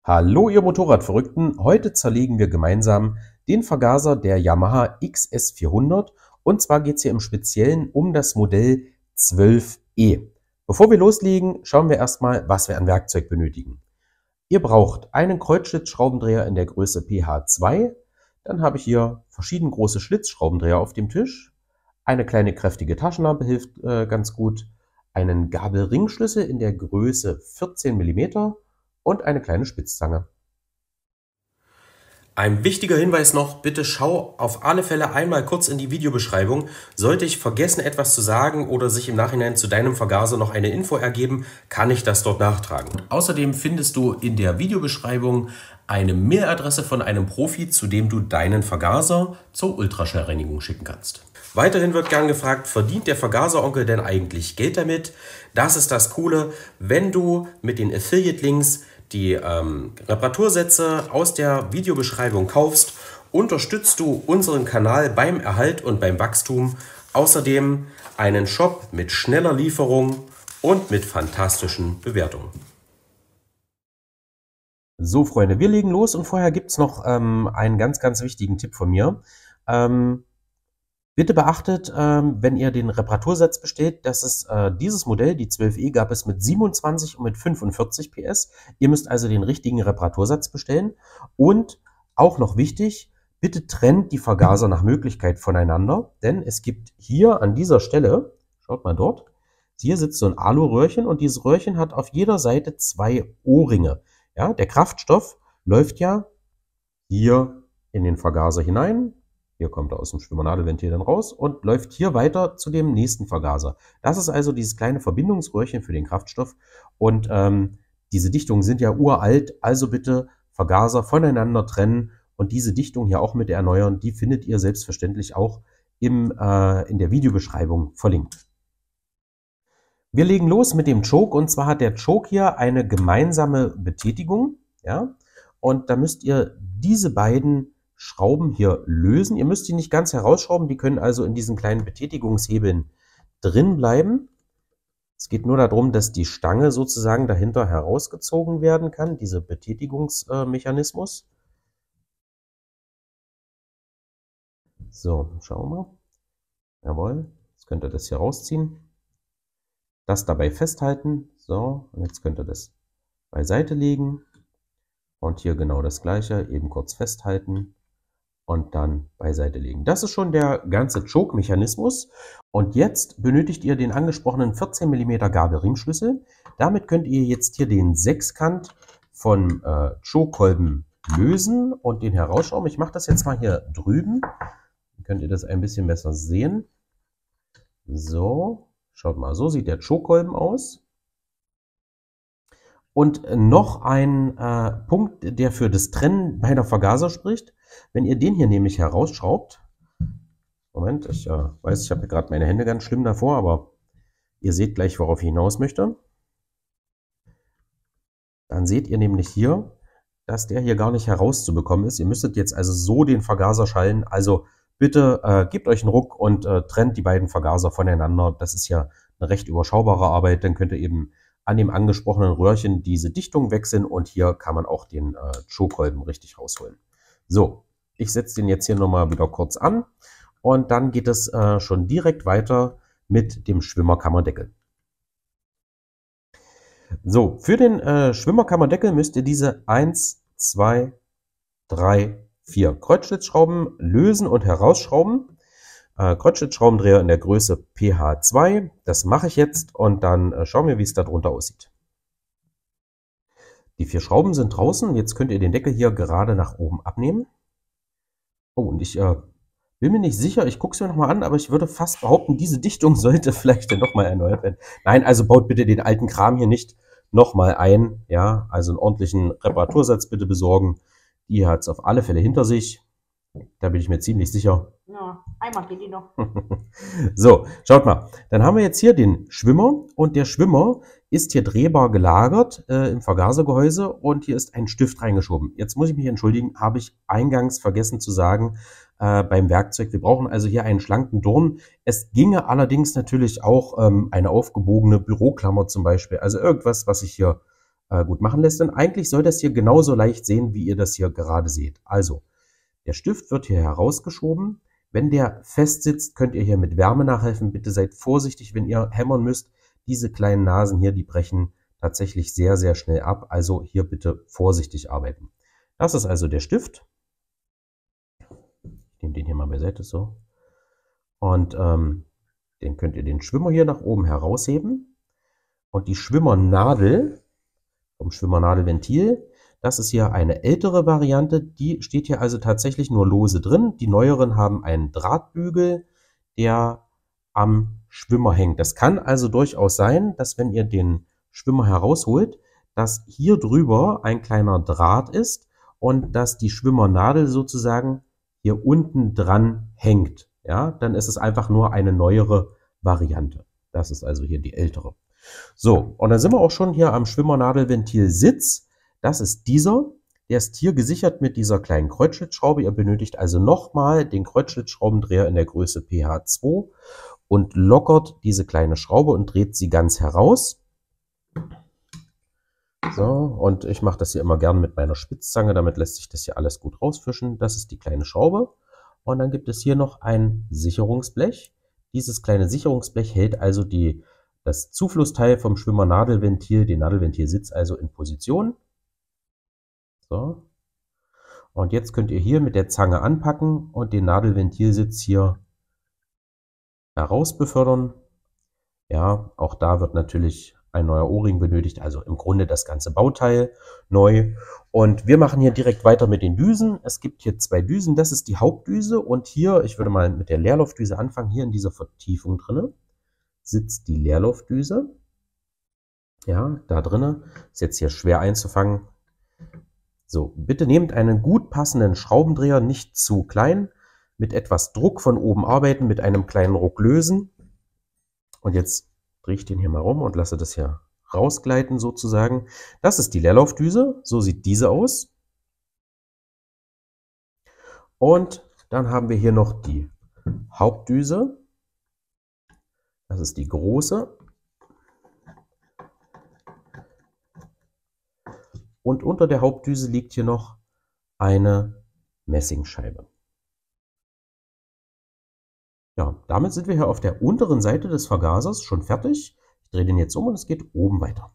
Hallo ihr Motorradverrückten, heute zerlegen wir gemeinsam den Vergaser der Yamaha XS400 und zwar geht es hier im Speziellen um das Modell 12E. Bevor wir loslegen, schauen wir erstmal, was wir an Werkzeug benötigen. Ihr braucht einen Kreuzschlitzschraubendreher in der Größe PH2, dann habe ich hier verschieden große Schlitzschraubendreher auf dem Tisch, eine kleine kräftige Taschenlampe hilft ganz gut, einen Gabelringschlüssel in der Größe 14 mm und eine kleine Spitzzange. Ein wichtiger Hinweis noch, bitte schau auf alle Fälle einmal kurz in die Videobeschreibung. Sollte ich vergessen, etwas zu sagen oder sich im Nachhinein zu deinem Vergaser noch eine Info ergeben, kann ich das dort nachtragen. Außerdem findest du in der Videobeschreibung eine Mailadresse von einem Profi, zu dem du deinen Vergaser zur Ultraschallreinigung schicken kannst. Weiterhin wird gern gefragt, verdient der Vergaseronkel denn eigentlich Geld damit? Das ist das Coole, wenn du mit den Affiliate-Links die Reparatursätze aus der Videobeschreibung kaufst, unterstützt du unseren Kanal beim Erhalt und beim Wachstum. Außerdem einen Shop mit schneller Lieferung und mit fantastischen Bewertungen. So Freunde, wir legen los und vorher gibt es noch einen ganz wichtigen Tipp von mir. Bitte beachtet, wenn ihr den Reparatursatz bestellt, dass es dieses Modell, die 12E, gab es mit 27 und mit 45 PS. Ihr müsst also den richtigen Reparatursatz bestellen. Und auch noch wichtig, bitte trennt die Vergaser nach Möglichkeit voneinander, denn es gibt hier an dieser Stelle, schaut mal dort, hier sitzt so ein Aluröhrchen und dieses Röhrchen hat auf jeder Seite zwei O-Ringe. Ja, der Kraftstoff läuft ja hier in den Vergaser hinein. Hier kommt er aus dem Schwimmernadelventil dann raus und läuft hier weiter zu dem nächsten Vergaser. Das ist also dieses kleine Verbindungsröhrchen für den Kraftstoff. Und diese Dichtungen sind ja uralt, also bitte Vergaser voneinander trennen und diese Dichtung hier auch mit erneuern. Die findet ihr selbstverständlich auch in der Videobeschreibung verlinkt. Wir legen los mit dem Choke und zwar hat der Choke hier eine gemeinsame Betätigung. Ja? Und da müsst ihr diese beiden Schrauben hier lösen. Ihr müsst die nicht ganz herausschrauben, die können also in diesen kleinen Betätigungshebeln drin bleiben. Es geht nur darum, dass die Stange sozusagen dahinter herausgezogen werden kann, dieser Betätigungsmechanismus. So, schauen wir mal. Jawohl, jetzt könnt ihr das hier rausziehen. Das dabei festhalten. So, und jetzt könnt ihr das beiseite legen. Und hier genau das gleiche, eben kurz festhalten. Und dann beiseite legen. Das ist schon der ganze Choke-Mechanismus. Und jetzt benötigt ihr den angesprochenen 14 mm Gabelringschlüssel. Damit könnt ihr jetzt hier den Sechskant von Choke-Kolben lösen und den herausschrauben. Ich mache das jetzt mal hier drüben. Dann könnt ihr das ein bisschen besser sehen. So, schaut mal, so sieht der Choke-Kolben aus. Und noch ein Punkt, der für das Trennen beider Vergaser spricht. Wenn ihr den hier nämlich herausschraubt, Moment, ich weiß, ich habe gerade meine Hände ganz schlimm davor, aber ihr seht gleich, worauf ich hinaus möchte. Dann seht ihr nämlich hier, dass der hier gar nicht herauszubekommen ist. Ihr müsstet jetzt also so den Vergaser schallen. Also bitte gebt euch einen Ruck und trennt die beiden Vergaser voneinander. Das ist ja eine recht überschaubare Arbeit. Dann könnt ihr eben an dem angesprochenen Röhrchen diese Dichtung wechseln und hier kann man auch den Choke-Kolben richtig rausholen. So, ich setze den jetzt hier nochmal wieder kurz an und dann geht es schon direkt weiter mit dem Schwimmerkammerdeckel. So, für den Schwimmerkammerdeckel müsst ihr diese 1, 2, 3, 4 Kreuzschlitzschrauben lösen und herausschrauben. Kreuzschlitzschraubendreher in der Größe PH2. Das mache ich jetzt und dann schauen wir, wie es darunter aussieht. Die 4 Schrauben sind draußen. Jetzt könnt ihr den Deckel hier gerade nach oben abnehmen. Oh, und ich bin mir nicht sicher, ich gucke es mir nochmal an, aber ich würde fast behaupten, diese Dichtung sollte vielleicht dann nochmal erneuert werden. Nein, also baut bitte den alten Kram hier nicht nochmal ein. Ja, also einen ordentlichen Reparatursatz bitte besorgen. Die hat es auf alle Fälle hinter sich. Da bin ich mir ziemlich sicher. Ja, einmal geht die noch. So, schaut mal. Dann haben wir jetzt hier den Schwimmer und der Schwimmer ist hier drehbar gelagert im Vergasergehäuse und hier ist ein Stift reingeschoben. Jetzt muss ich mich entschuldigen, habe ich eingangs vergessen zu sagen beim Werkzeug. Wir brauchen also hier einen schlanken Dorn. Es ginge allerdings natürlich auch eine aufgebogene Büroklammer zum Beispiel. Also irgendwas, was ich hier gut machen lässt. Denn eigentlich soll das hier genauso leicht sehen, wie ihr das hier gerade seht. Also, der Stift wird hier herausgeschoben. Wenn der fest sitzt, könnt ihr hier mit Wärme nachhelfen. Bitte seid vorsichtig, wenn ihr hämmern müsst. Diese kleinen Nasen hier, die brechen tatsächlich sehr, sehr schnell ab. Also hier bitte vorsichtig arbeiten. Das ist also der Stift. Ich nehme den hier mal beiseite so. Und den könnt ihr den Schwimmer hier nach oben herausheben. Und die Schwimmernadel vom Schwimmernadelventil, das ist hier eine ältere Variante. Die steht hier also tatsächlich nur lose drin. Die neueren haben einen Drahtbügel, der am Schwimmer hängt. Das kann also durchaus sein, dass wenn ihr den Schwimmer herausholt, dass hier drüber ein kleiner Draht ist und dass die Schwimmernadel sozusagen hier unten dran hängt. Ja, dann ist es einfach nur eine neuere Variante. Das ist also hier die ältere. So, und dann sind wir auch schon hier am Schwimmernadelventil-Sitz. Das ist dieser. Der ist hier gesichert mit dieser kleinen Kreuzschlitzschraube. Ihr benötigt also nochmal den Kreuzschlitzschraubendreher in der Größe PH2 und lockert diese kleine Schraube und dreht sie ganz heraus. So, und ich mache das hier immer gern mit meiner Spitzzange, damit lässt sich das hier alles gut rausfischen. Das ist die kleine Schraube. Und dann gibt es hier noch ein Sicherungsblech. Dieses kleine Sicherungsblech hält also das Zuflussteil vom Schwimmernadelventil, den Nadelventilsitz also in Position. So. Und jetzt könnt ihr hier mit der Zange anpacken und den Nadelventilsitz hier heraus befördern. Ja, auch da wird natürlich ein neuer O-Ring benötigt, also im Grunde das ganze Bauteil neu. Und wir machen hier direkt weiter mit den Düsen. Es gibt hier zwei Düsen, das ist die Hauptdüse und hier, ich würde mal mit der Leerlaufdüse anfangen, hier in dieser Vertiefung drinne sitzt die Leerlaufdüse. Ja, da drinne ist jetzt hier schwer einzufangen. So, bitte nehmt einen gut passenden Schraubendreher, nicht zu klein, mit etwas Druck von oben arbeiten, mit einem kleinen Ruck lösen. Und jetzt drehe ich den hier mal rum und lasse das hier rausgleiten sozusagen. Das ist die Leerlaufdüse, so sieht diese aus. Und dann haben wir hier noch die Hauptdüse. Das ist die große. Und unter der Hauptdüse liegt hier noch eine Messingscheibe. Ja, damit sind wir hier auf der unteren Seite des Vergasers schon fertig. Ich drehe den jetzt um und es geht oben weiter.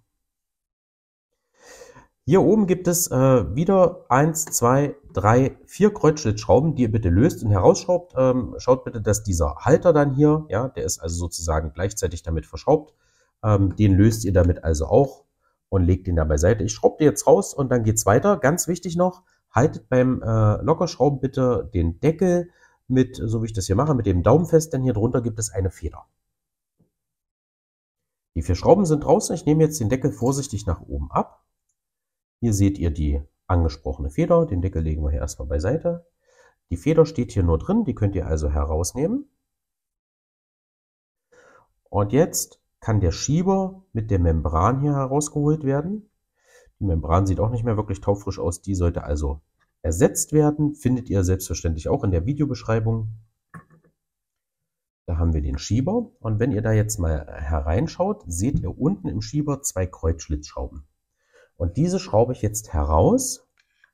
Hier oben gibt es wieder 1, 2, 3, 4 Kreuzschlitzschrauben, die ihr bitte löst und herausschraubt. Schaut bitte, dass dieser Halter dann hier, ja, der ist also sozusagen gleichzeitig damit verschraubt, den löst ihr damit also auch und legt ihn da beiseite. Ich schraube den jetzt raus und dann geht es weiter. Ganz wichtig noch, haltet beim Lockerschrauben bitte den Deckel mit, so wie ich das hier mache, mit dem Daumen fest, denn hier drunter gibt es eine Feder. Die 4 Schrauben sind draußen. Ich nehme jetzt den Deckel vorsichtig nach oben ab. Hier seht ihr die angesprochene Feder. Den Deckel legen wir hier erstmal beiseite. Die Feder steht hier nur drin, die könnt ihr also herausnehmen. Und jetzt kann der Schieber mit der Membran hier herausgeholt werden. Die Membran sieht auch nicht mehr wirklich taufrisch aus, die sollte also ersetzt werden. Findet ihr selbstverständlich auch in der Videobeschreibung. Da haben wir den Schieber. Und wenn ihr da jetzt mal hereinschaut, seht ihr unten im Schieber 2 Kreuzschlitzschrauben. Und diese schraube ich jetzt heraus.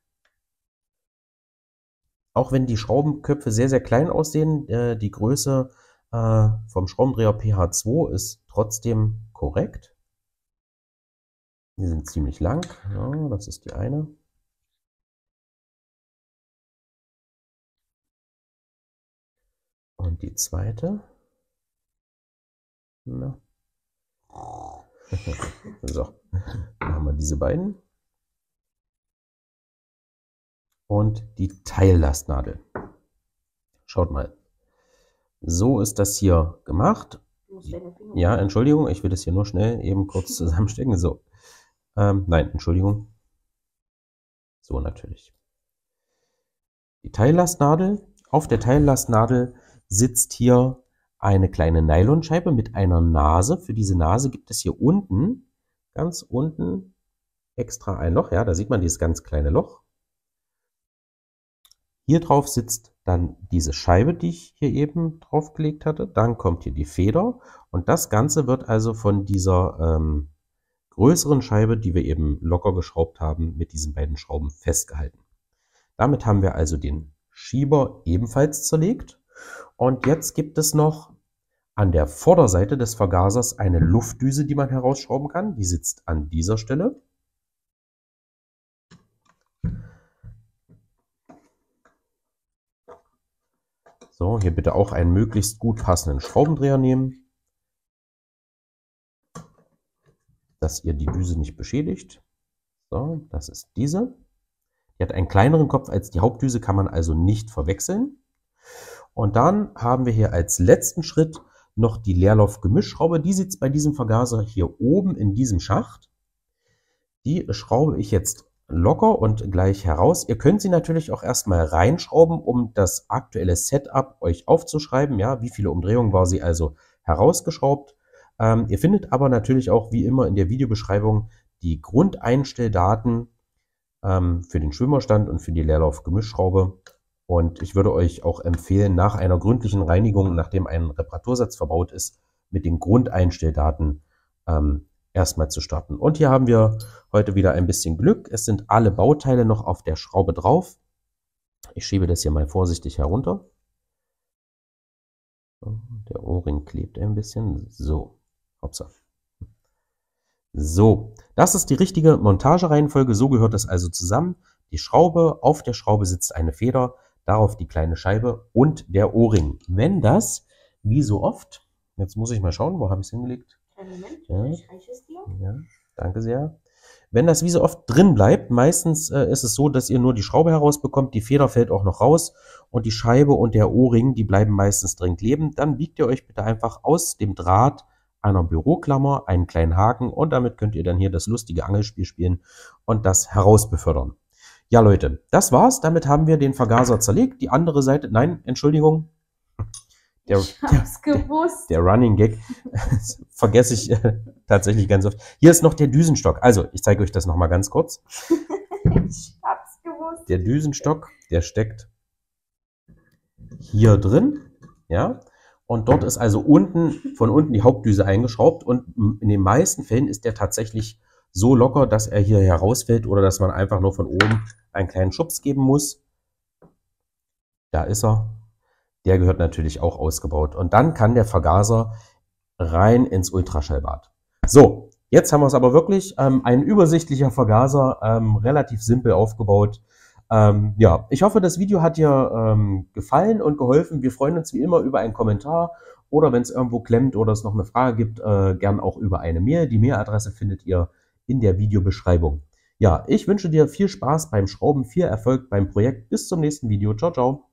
Auch wenn die Schraubenköpfe sehr, sehr klein aussehen, die Größe vom Schraubendreher PH2 ist trotzdem korrekt. Die sind ziemlich lang. Ja, das ist die eine. Und die zweite. Na. So, dann haben wir diese beiden. Und die Teillastnadel. Schaut mal. So ist das hier gemacht. Ja, Entschuldigung, ich will das hier nur schnell eben kurz zusammenstecken. So. Nein, Entschuldigung. So natürlich. Die Teillastnadel. Auf der Teillastnadel sitzt hier eine kleine Nylonscheibe mit einer Nase. Für diese Nase gibt es hier unten, ganz unten, extra ein Loch. Ja, da sieht man dieses ganz kleine Loch. Hier drauf sitzt dann diese Scheibe, die ich hier eben draufgelegt hatte. Dann kommt hier die Feder und das Ganze wird also von dieser größeren Scheibe, die wir eben locker geschraubt haben, mit diesen beiden Schrauben festgehalten. Damit haben wir also den Schieber ebenfalls zerlegt. Und jetzt gibt es noch an der Vorderseite des Vergasers eine Luftdüse, die man herausschrauben kann. Die sitzt an dieser Stelle. So, hier bitte auch einen möglichst gut passenden Schraubendreher nehmen, dass ihr die Düse nicht beschädigt. So, das ist diese. Die hat einen kleineren Kopf als die Hauptdüse, kann man also nicht verwechseln. Und dann haben wir hier als letzten Schritt noch die Leerlauf-Gemischschraube. Die sitzt bei diesem Vergaser hier oben in diesem Schacht. Die schraube ich jetzt locker und gleich heraus. Ihr könnt sie natürlich auch erstmal reinschrauben, um das aktuelle Setup euch aufzuschreiben. Ja, wie viele Umdrehungen war sie also herausgeschraubt. Ihr findet aber natürlich auch wie immer in der Videobeschreibung die Grundeinstelldaten für den Schwimmerstand und für die Leerlauf-Gemischschraube. Und ich würde euch auch empfehlen, nach einer gründlichen Reinigung, nachdem ein Reparatursatz verbaut ist, mit den Grundeinstelldaten erstmal zu starten. Und hier haben wir heute wieder ein bisschen Glück. Es sind alle Bauteile noch auf der Schraube drauf. Ich schiebe das hier mal vorsichtig herunter. Der O-Ring klebt ein bisschen. So, hoppsa. So, das ist die richtige Montagereihenfolge. So gehört das also zusammen. Die Schraube, auf der Schraube sitzt eine Feder, darauf die kleine Scheibe und der O-Ring. Wenn das, wie so oft, jetzt muss ich mal schauen, wo habe ich es hingelegt? Moment, Ja. ich reiche es dir. Ja, danke sehr. Wenn das wie so oft drin bleibt, meistens ist es so, dass ihr nur die Schraube herausbekommt, die Feder fällt auch noch raus und die Scheibe und der O-Ring, die bleiben meistens drin kleben. Dann biegt ihr euch bitte einfach aus dem Draht einer Büroklammer einen kleinen Haken und damit könnt ihr dann hier das lustige Angelspiel spielen und das herausbefördern. Ja Leute, das war's. Damit haben wir den Vergaser zerlegt. Die andere Seite, nein, Entschuldigung. Ich hab's gewusst. Der Running Gag vergesse ich tatsächlich ganz oft. Hier ist noch der Düsenstock. Also, ich zeige euch das nochmal ganz kurz. Ich hab's gewusst. Der Düsenstock, der steckt hier drin. Ja. Und dort ist also von unten die Hauptdüse eingeschraubt. Und in den meisten Fällen ist der tatsächlich so locker, dass er hier herausfällt oder dass man einfach nur von oben einen kleinen Schubs geben muss. Da ist er. Der gehört natürlich auch ausgebaut. Und dann kann der Vergaser rein ins Ultraschallbad. So, jetzt haben wir es aber wirklich. Ein übersichtlicher Vergaser, relativ simpel aufgebaut. Ja, ich hoffe, das Video hat dir gefallen und geholfen. Wir freuen uns wie immer über einen Kommentar oder wenn es irgendwo klemmt oder es noch eine Frage gibt, gern auch über eine Mail. Die Mailadresse findet ihr in der Videobeschreibung. Ja, ich wünsche dir viel Spaß beim Schrauben, viel Erfolg beim Projekt. Bis zum nächsten Video. Ciao, ciao.